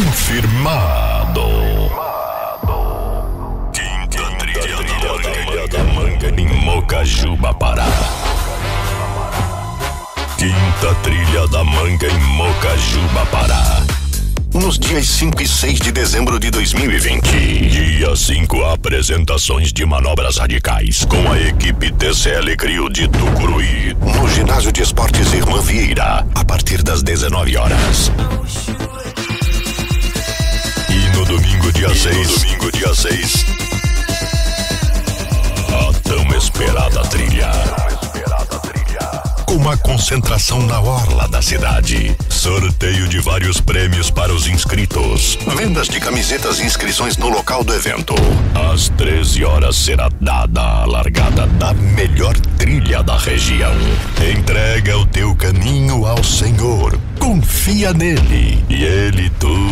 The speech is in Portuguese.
Confirmado. Quinta trilha da manga em Mocajuba, Pará. Quinta trilha da manga em Mocajuba, Pará. Nos dias 5 e 6 de dezembro de 2020. Dia 5, apresentações de manobras radicais com a equipe TCL Crio de Tucuruí, no Ginásio de Esportes Irmã Vieira, a partir das 19 horas. E no domingo, dia 6, a tão esperada trilha. Com uma concentração na orla da cidade. Sorteio de vários prêmios para os inscritos. Vendas de camisetas e inscrições no local do evento. Às 13 horas será dada a largada da melhor trilha da região. Entrega o teu caminho ao Senhor. Confia nele e ele tudo